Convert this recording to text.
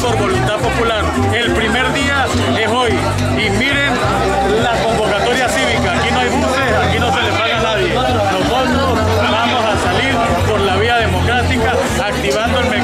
por voluntad popular. El primer día es hoy y miren la convocatoria cívica. Aquí no hay buses, aquí no se le paga a nadie. Nosotros vamos a salir por la vía democrática activando el mecanismo